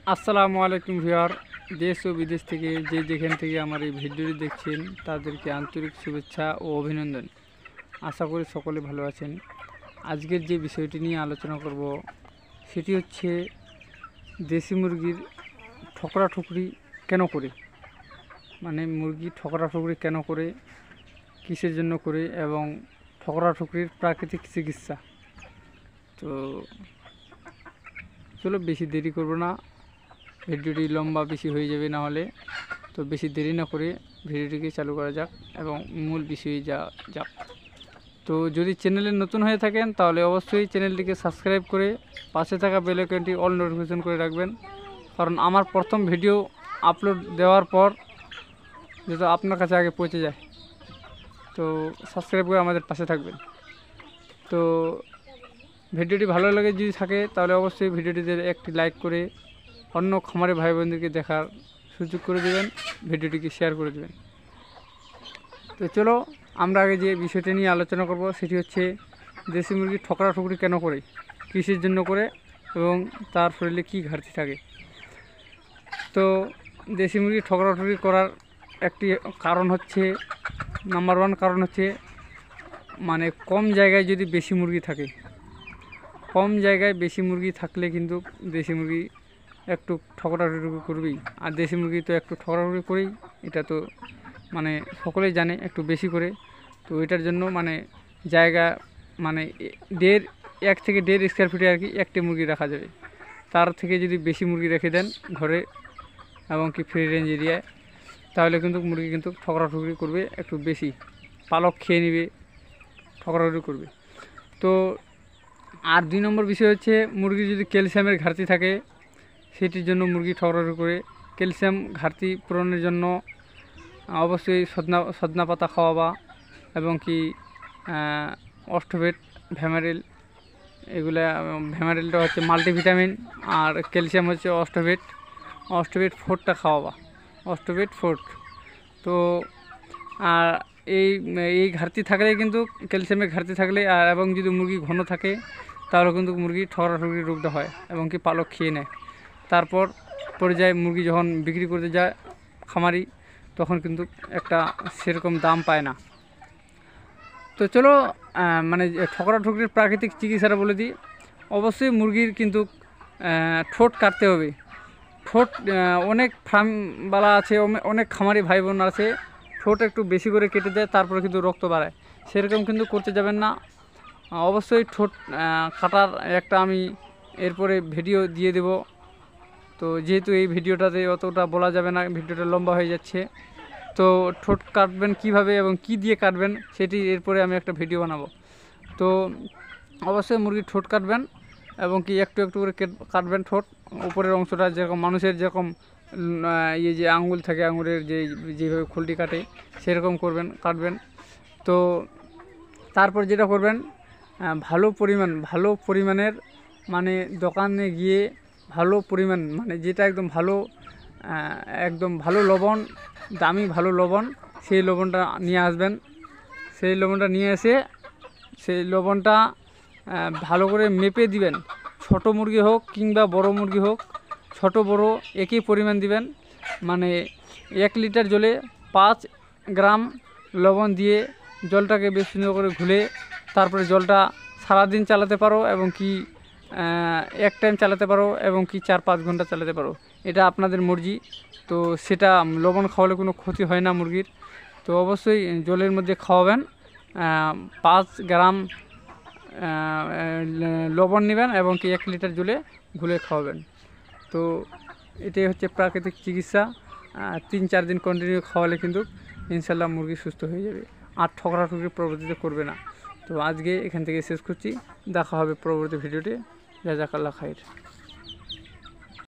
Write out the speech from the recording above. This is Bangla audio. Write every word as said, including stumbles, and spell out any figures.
আসসালামু আলাইকুম ভিউয়ার, দেশ ও বিদেশ থেকে যে যেখান থেকে আমার এই ভিডিওটি দেখছেন তাদেরকে আন্তরিক শুভেচ্ছা ও অভিনন্দন। আশা করি সকলে ভালো আছেন। আজকের যে বিষয়টি নিয়ে আলোচনা করব সেটি হচ্ছে দেশি মুরগির ঠকরা ঠুকরি কেন করে, মানে মুরগি ঠকরা ঠুকরি কেন করে, কিসের জন্য করে এবং ঠকরা ঠুকরির প্রাকৃতিক চিকিৎসা। তো চলো বেশি দেরি করব না, ভিডিওটি লম্বা বেশি হয়ে যাবে না হলে। তো বেশি দেরি না করে ভিডিওটিকে চালু করা যাক এবং মূল বিষয়ে যা যাক। তো যদি চ্যানেলে নতুন হয়ে থাকেন তাহলে অবশ্যই চ্যানেলটিকে সাবস্ক্রাইব করে পাশে থাকা বেল আইকনটি অল নোটিফিকেশন করে রাখবেন, কারণ আমার প্রথম ভিডিও আপলোড দেওয়ার পর যেটা আপনার কাছে আগে পৌঁছে যায়। তো সাবস্ক্রাইব করে আমাদের পাশে থাকবেন। তো ভিডিওটি ভালো লাগে যদি থাকে তাহলে অবশ্যই ভিডিওটিতে একটি লাইক করে অন্য খামারে ভাই বোনদেরকে দেখার সুযোগ করে দেবেন, ভিডিওটিকে শেয়ার করে দেবেন। তো চলো আমরা আগে যে বিষয়টি নিয়ে আলোচনা করব সেটি হচ্ছে দেশি মুরগি ঠকরা ঠুকরি কেন করে, কিসের জন্য করে এবং তার শরীরে কী ঘাটতি থাকে। তো দেশি মুরগি ঠকরা ঠুকরি করার একটি কারণ হচ্ছে, নাম্বার ওয়ান কারণ হচ্ছে মানে কম জায়গায় যদি বেশি মুরগি থাকে, কম জায়গায় বেশি মুরগি থাকলে কিন্তু দেশি মুরগি একটু ঠকরাঠুকরি করবেই। আর দেশি মুরগি তো একটু ঠকরাঠুকরি করেই, এটা তো মানে সকলেই জানে, একটু বেশি করে। তো এটার জন্য মানে জায়গা মানে দেড় এক থেকে দেড় স্কোয়ার ফিটে আর কি একটি মুরগি রাখা যাবে। তার থেকে যদি বেশি মুরগি রেখে দেন ঘরে এবং কি ফ্রি রেঞ্জ এরিয়ায়, তাহলে কিন্তু মুরগি কিন্তু ঠকরাঠুকরি করবে, একটু বেশি পালক খেয়ে নেবে, ঠকরাঠুকরি করবে। তো আর দুই নম্বর বিষয় হচ্ছে মুরগির যদি ক্যালসিয়ামের ঘাটতি থাকে সেটির জন্য মুরগি ঠকরাঠুকরি করে। ক্যালসিয়াম ঘাটতি পূরণের জন্য অবশ্যই সজনা সজনা পাতা খাওয়াবা এবং কি অস্টোভেট, ভ্যামারেল, এগুলা ভ্যামারেলটা হচ্ছে মাল্টিভিটামিন আর ক্যালসিয়াম হচ্ছে অস্টোভেট, অস্টোভেট ফোরটা খাওয়াবা, অস্টোভেট ফোর। তো আর এই এই ঘাটতি থাকলে কিন্তু ক্যালসিয়ামের ঘাটতি থাকলে আর এবং যদি মুরগি ঘন থাকে তাহলে কিন্তু মুরগি ঠকরাঠুকরি রোগটা হয় এবং কি পালক খেয়ে নেয়। তারপর পর্যায়ে মুরগি যখন বিক্রি করতে যায় খামারি, তখন কিন্তু একটা সেরকম দাম পায় না। তো চলো মানে ঠকরাঠুকরির প্রাকৃতিক চিকিৎসাটা বলে দিই। অবশ্যই মুরগির কিন্তু ঠোঁট কাটতে হবে। ঠোঁট অনেক ফার্মওয়ালা আছে, অনেক খামারি ভাই বোন আছে, ঠোঁট একটু বেশি করে কেটে দেয়, তারপরে কিন্তু রক্ত বাড়ায়। সেরকম কিন্তু করতে যাবেন না। অবশ্যই ঠোঁট কাটার একটা আমি এরপরে ভিডিও দিয়ে দেব। তো যেহেতু এই ভিডিওটাতে অতটা বলা যাবে না, ভিডিওটা লম্বা হয়ে যাচ্ছে। তো ঠোঁট কাটবেন কিভাবে এবং কি দিয়ে কাটবেন সেটি এরপরে আমি একটা ভিডিও বানাবো। তো অবশ্যই মুরগির ঠোঁট কাটবেন এবং কি একটু একটু করে কাটবেন ঠোঁট, উপরের অংশটা যেরকম মানুষের যেরকম ইয়ে যে আঙুল থাকে, আঙুলের যে যেভাবে খুলটি কাটে সেরকম করবেন, কাটবেন। তো তারপর যেটা করবেন, ভালো পরিমাণ ভালো পরিমাণের মানে দোকানে গিয়ে ভালো পরিমাণ মানে যেটা একদম ভালো একদম ভালো লবণ, দামি ভালো লবণ, সেই লবণটা নিয়ে আসবেন। সেই লবণটা নিয়ে এসে সেই লবণটা ভালো করে মেপে দিবেন। ছোট মুরগি হোক কিংবা বড় মুরগি হোক, ছোট বড় একই পরিমাণ দিবেন। মানে এক লিটার জলে পাঁচ গ্রাম লবণ দিয়ে জলটাকে বেশ সুন্দর করে ঘুলে তারপরে জলটা সারাদিন চালাতে পারো এবং কি এক টাইম চালাতে পারো এবং কি চার পাঁচ ঘন্টা চালাতে পারো, এটা আপনাদের মর্জি। তো সেটা লবণ খাওয়ালে কোনো ক্ষতি হয় না মুরগির। তো অবশ্যই জলের মধ্যে খাওয়াবেন, পাঁচ গ্রাম লবণ নেবেন এবং কি এক লিটার জলে ঘুলে খাওয়াবেন। তো এটাই হচ্ছে প্রাকৃতিক চিকিৎসা। তিন চার দিন কন্টিনিউ খাওয়ালে কিন্তু ইনশাল্লাহ মুরগি সুস্থ হয়ে যাবে আর ঠকরাঠুকরি প্রবৃত্তিতে করবে না। তো আজকে এখান থেকে শেষ করছি, দেখা হবে পরবর্তী ভিডিওতে। জাযাকাল্লাহ খাইর।